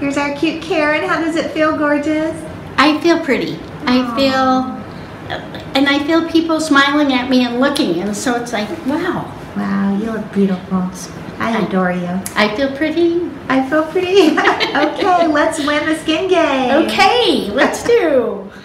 Here's our cute Karen. How does it feel, gorgeous? I feel pretty. And I feel people smiling at me and looking, and so it's like, wow. Wow, you look beautiful. I adore you. I feel pretty. I feel pretty. Okay, let's win the skin game. Okay, let's do.